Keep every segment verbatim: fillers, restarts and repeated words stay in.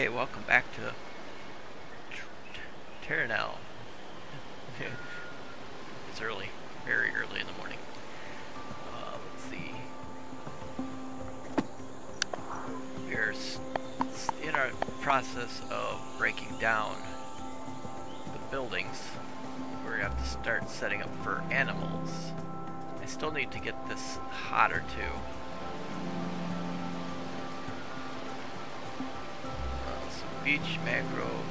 Okay, welcome back to Terra Nil. It's early, very early in the morning. Uh, let's see. We're in our process of breaking down the buildings. We're gonna have to start setting up for animals. I still need to get this hotter too. Beach, mangrove,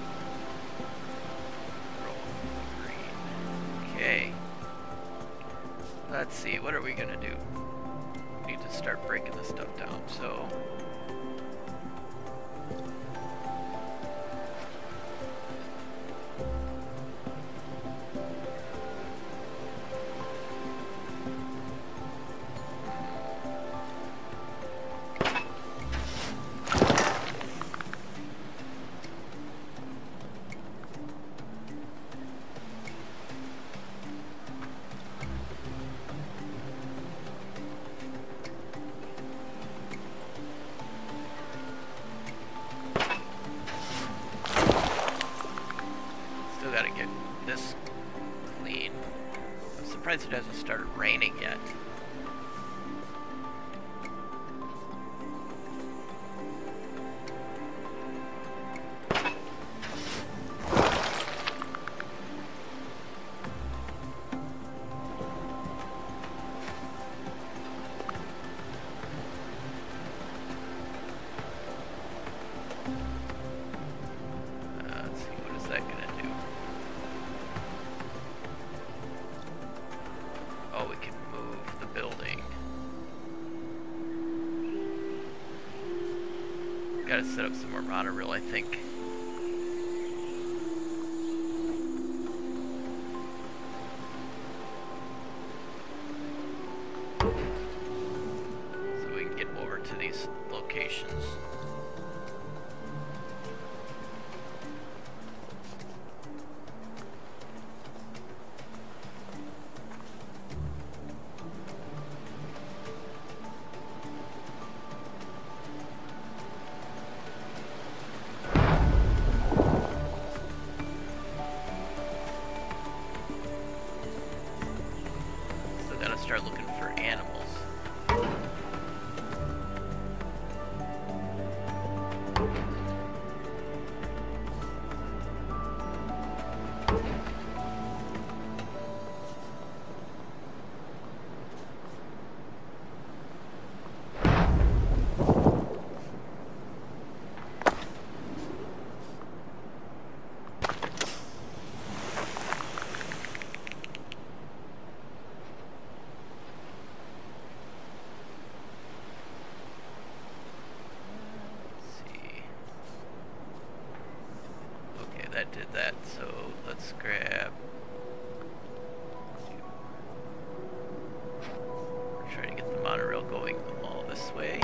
green. Okay. Let's see, what are we gonna do? We need to start breaking this stuff down, so. It hasn't started raining yet. Gotta set up some more monorail, I think. So we can get over to these locations. Start looking for animals. That did that, so let's grab. We're trying to get the monorail going all this way.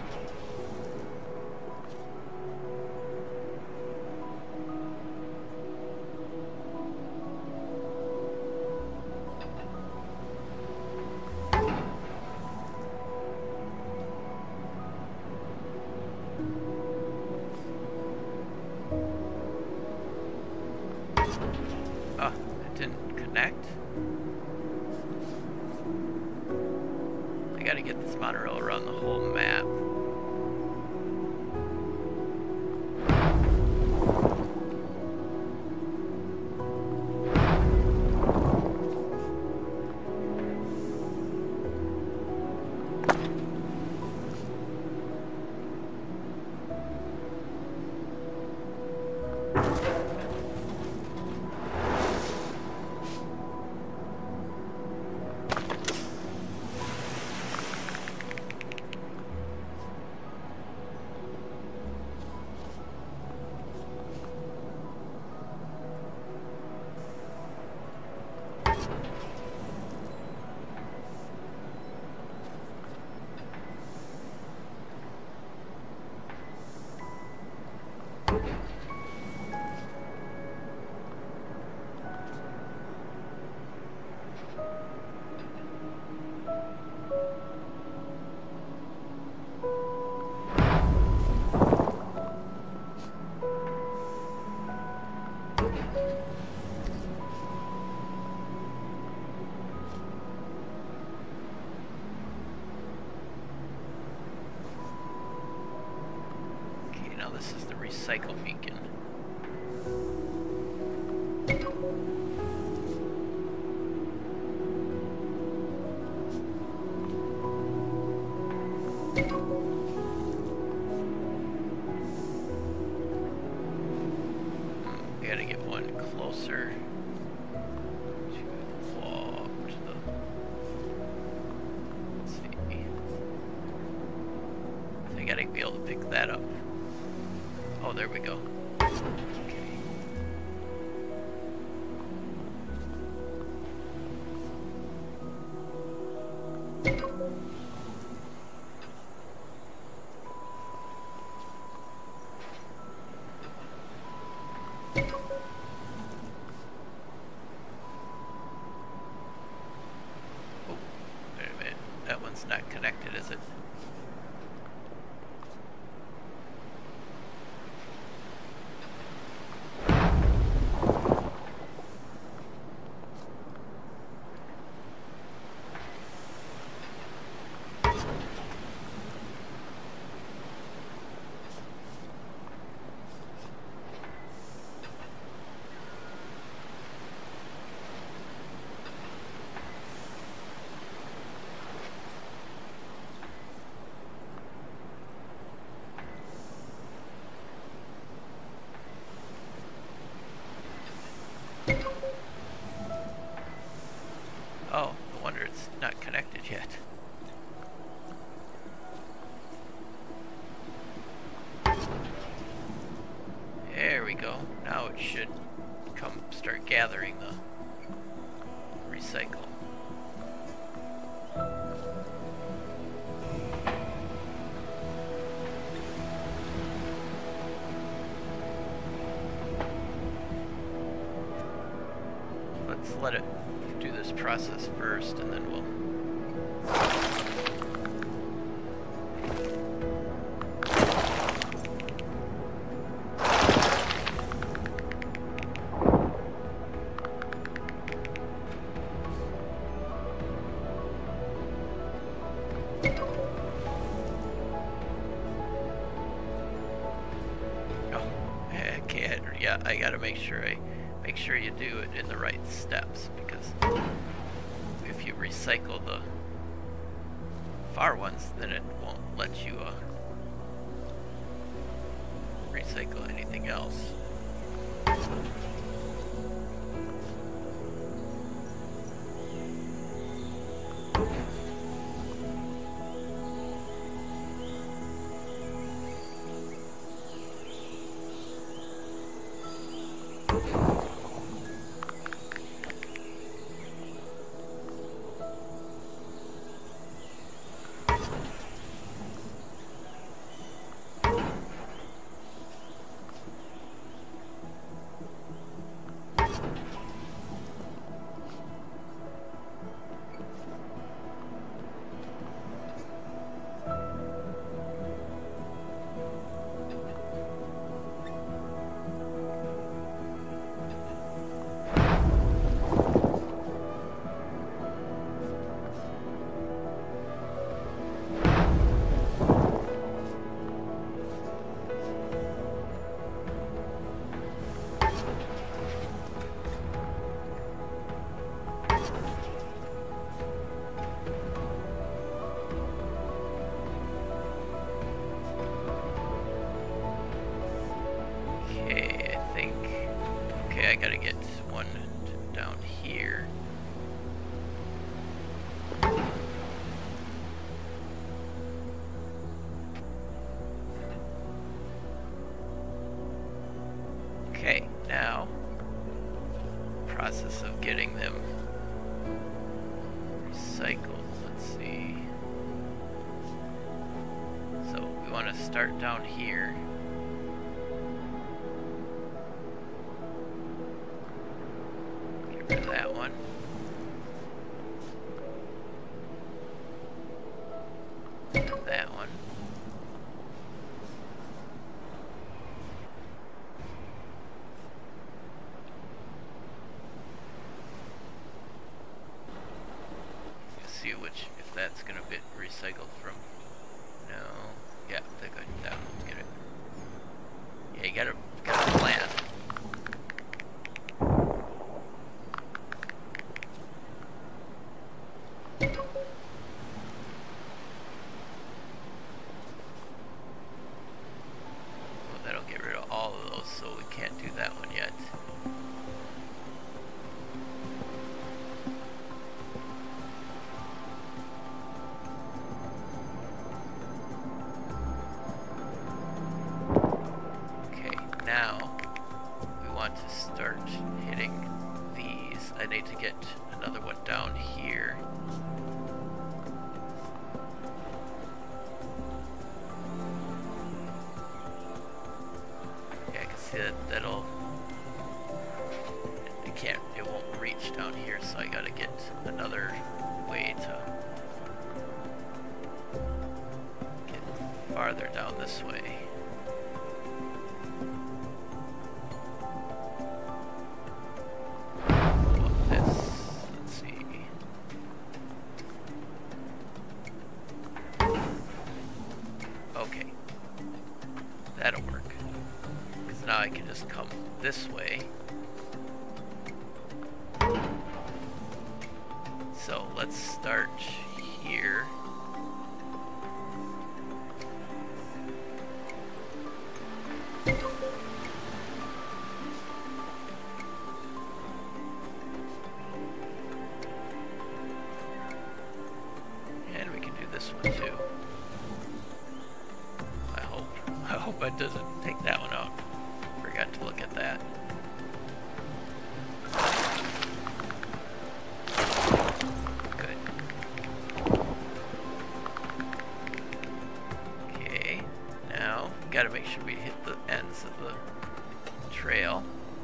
Oh, it didn't connect. I gotta get this monorail around the whole map. this is the recycle beacon. We gotta get one closer to the wall, to the, let's see, so I gotta be able to pick that up. Oh, there we go. Not connected, is it? Oh, no wonder it's not connected yet. There we go. Now it should come start gathering the recycle. Let's let it do this process first, and then we'll oh, okay, yeah, I gotta make sure I make sure you do it in the right steps, because if you recycle the far ones, then it won't let you uh, recycle anything else. I gotta get one down here. Okay, now process of getting them recycled. Let's see. So we want to start down here. That one. And that one. Let's see which, if that's gonna be recycled from. No. Yeah, I think I, that one's get it. Yeah, you gotta, gotta plan. Well, that'll get rid of all of those, so we can't do that one yet. Now, we want to start hitting these. I need to get another one down here. Yeah, I can see that that'll... It can't, it won't reach down here, so I gotta get another way to get farther down this way. That'll work. Because now I can just come this way. So let's start here. And we can do this one too. I hope it doesn't take that one out. Forgot to look at that. Good. Okay, now gotta make sure we hit the ends of the trail.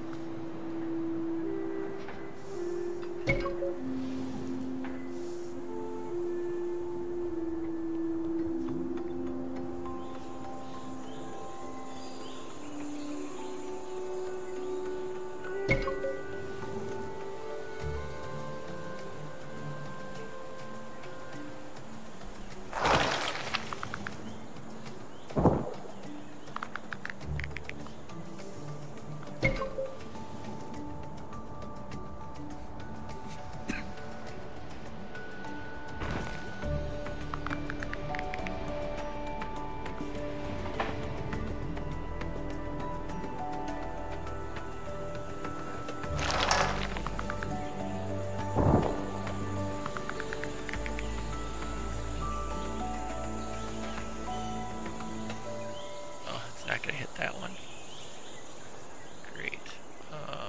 Not gonna hit that one. Great. Um,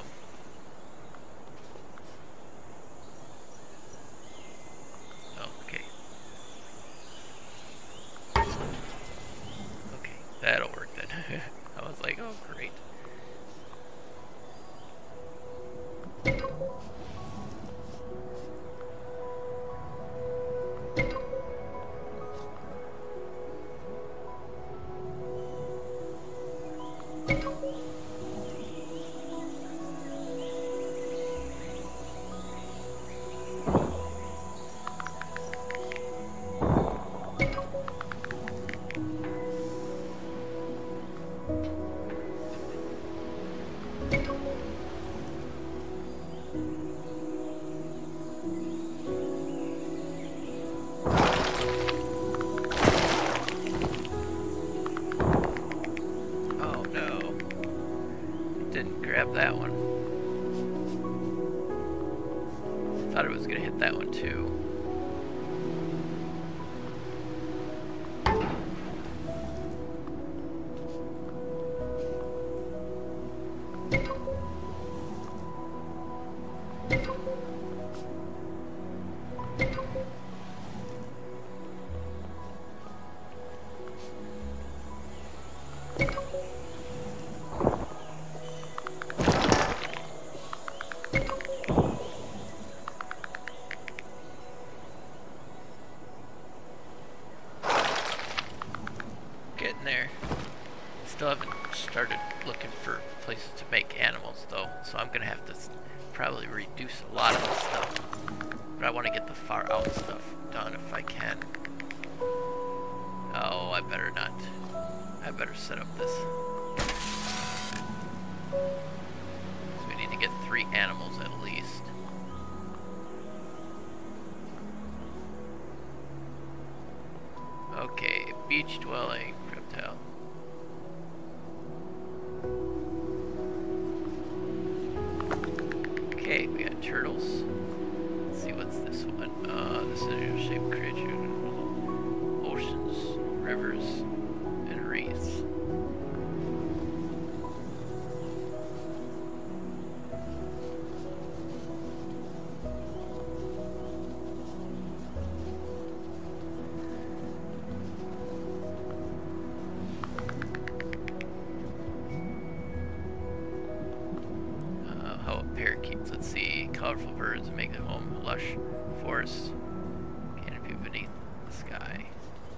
okay. Okay, that'll work then. I was like, oh great. Grab that one. Thought it was gonna hit that one too. Getting there. Still haven't started looking for places to make animals though, so I'm gonna have to probably reduce a lot of this stuff. But I want to get the far out stuff done if I can. Oh, I better not. I better set up this. three animals at least. Okay, beach dwelling reptile. Okay, we got turtles. Let's see, what's this one? Uh, this is a shaped creature. Oceans, rivers, and reefs. Parakeets. Let's see. Colorful birds make their home lush forests. Canopy beneath the sky.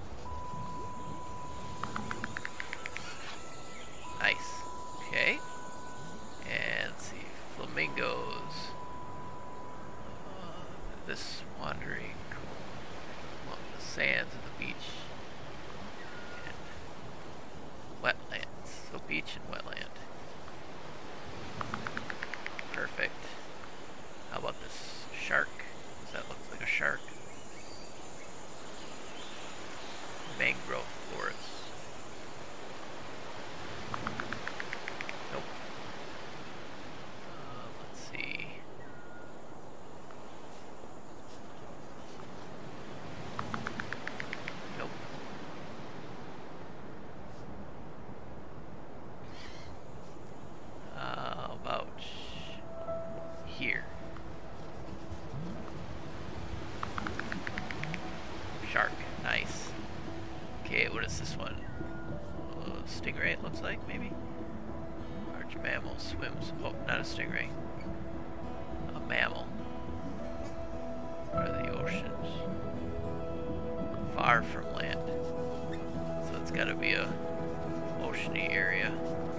Nice. Okay. And let's see. Flamingos. Uh, this wandering along the sands of the beach. And wetlands. So beach and wetland. Perfect. How about this shark? Does that look like a shark? Mangrove forests. Nope. Uh, let's see. Nope. Uh, about here. Shark, nice. Okay, what is this one? Uh, stingray, it looks like, maybe? Large mammal swims. Oh, not a stingray. A mammal. What are the oceans? Far from land. So it's gotta be a oceany area.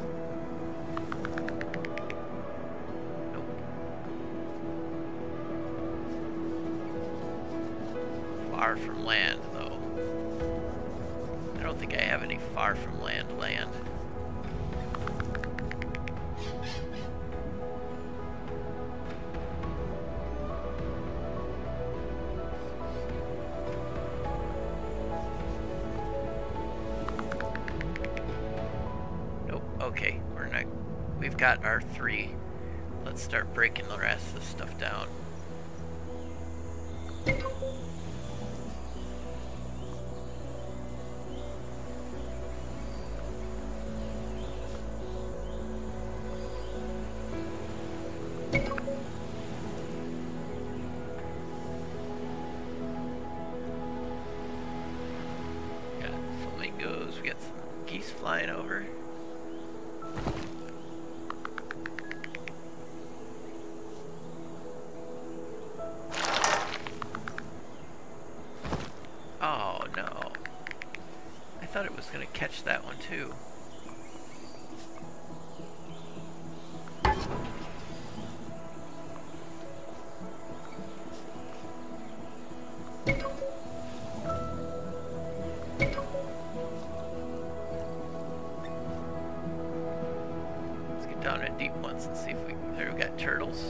Far from land, though. I don't think I have any far from land land. Nope. Okay, we're not. We've got our three. Let's start breaking the rest of this stuff down. We got some geese flying over. Oh no. I thought it was going to catch that one too. Down in deep ones and see if we can. There we got turtles.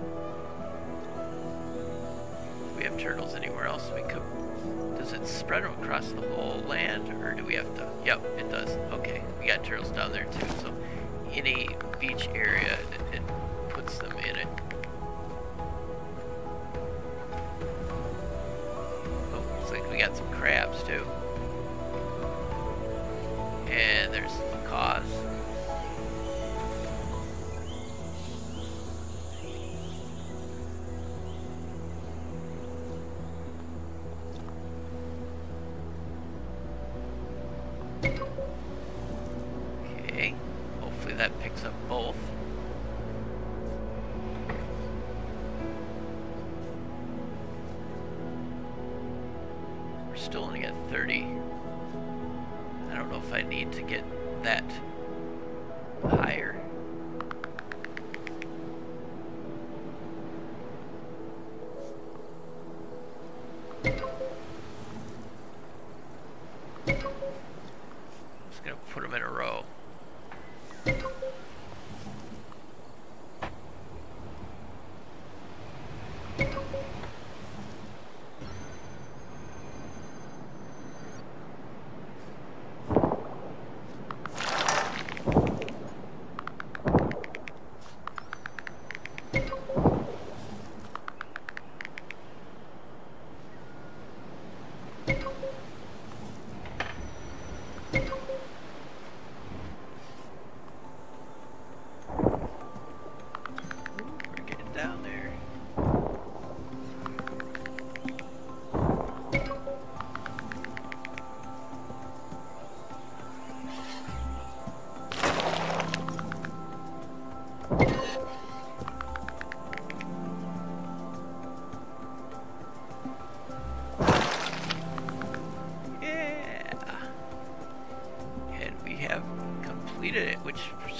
Do we have turtles anywhere else we could? Does it spread them across the whole land, or do we have to? Yep, it does. Okay, we got turtles down there too. So any beach area, it, it puts them in it. Oh, looks like we got some crabs too. And there's macaws. That picks up both. We're still only at thirty. I don't know if I need to get that higher. I'm just gonna put them in a row.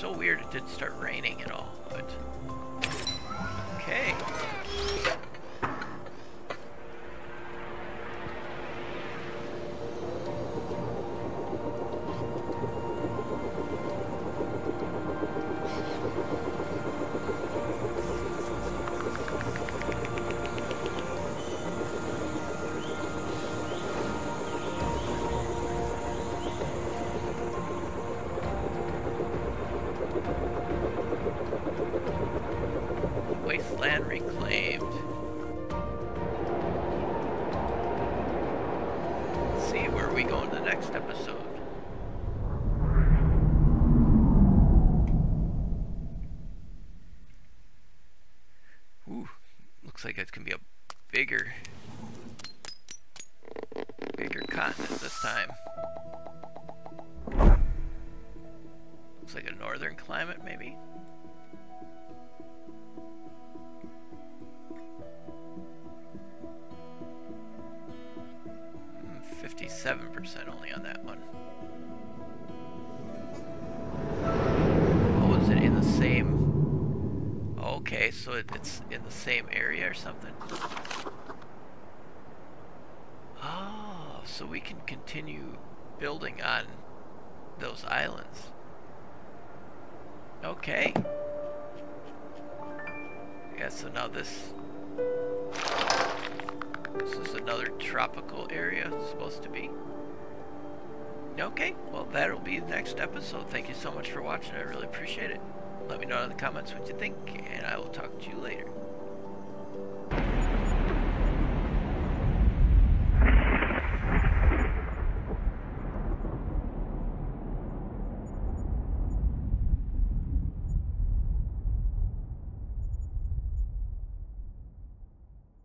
so weird it didn't start raining at all, but okay. Wasteland reclaimed. Let's see, where are we going to the next episode? Ooh, looks like it's gonna be a bigger, bigger continent this time. Looks like a northern climate, maybe. fifty-seven percent only on that one. Oh, is it in the same... Okay, so it, it's in the same area or something? Oh, so we can continue building on those islands. Okay. Yeah, so now this... This is another tropical area, it's supposed to be. Okay, well that'll be the next episode. Thank you so much for watching, I really appreciate it. Let me know in the comments what you think, and I will talk to you later.